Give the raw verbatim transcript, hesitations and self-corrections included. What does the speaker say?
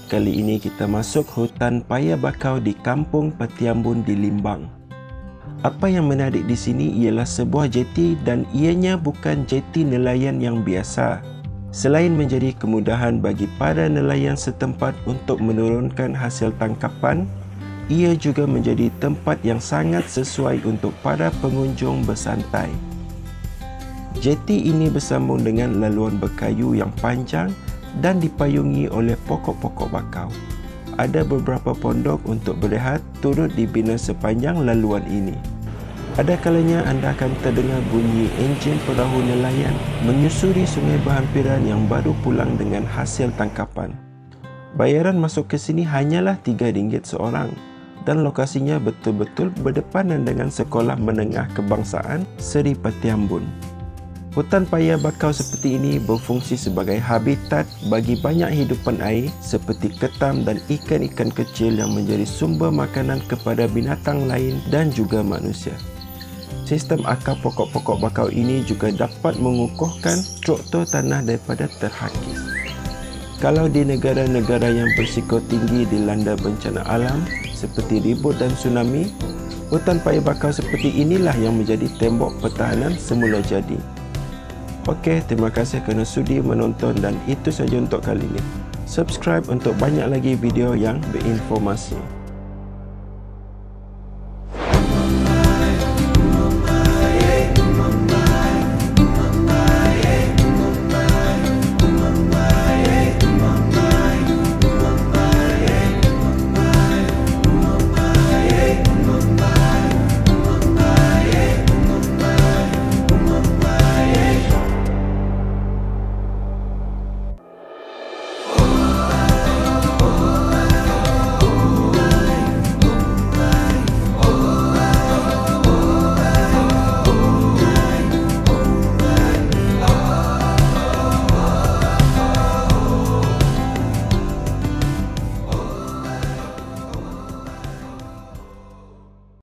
Kali ini kita masuk hutan paya bakau di Kampung Petiambun di Limbang. Apa yang menarik di sini ialah sebuah jeti dan ianya bukan jeti nelayan yang biasa. Selain menjadi kemudahan bagi para nelayan setempat untuk menurunkan hasil tangkapan, ia juga menjadi tempat yang sangat sesuai untuk para pengunjung bersantai. Jeti ini bersambung dengan laluan berkayu yang panjang dan dipayungi oleh pokok-pokok bakau. Ada beberapa pondok untuk berehat turut dibina sepanjang laluan ini. Ada kalanya anda akan terdengar bunyi enjin perahu nelayan menyusuri sungai berhampiran yang baru pulang dengan hasil tangkapan. Bayaran masuk ke sini hanyalah tiga ringgit seorang dan lokasinya betul-betul berdepanan dengan Sekolah Menengah Kebangsaan Seri Petiambun. Hutan paya bakau seperti ini berfungsi sebagai habitat bagi banyak hidupan air seperti ketam dan ikan-ikan kecil yang menjadi sumber makanan kepada binatang lain dan juga manusia. Sistem akar pokok-pokok bakau ini juga dapat mengukuhkan struktur tanah daripada terhakis. Kalau di negara-negara yang berisiko tinggi dilanda bencana alam seperti ribut dan tsunami, hutan paya bakau seperti inilah yang menjadi tembok pertahanan semula jadi. Okey, terima kasih kerana sudi menonton dan itu saja untuk kali ini. Subscribe untuk banyak lagi video yang berinformasi.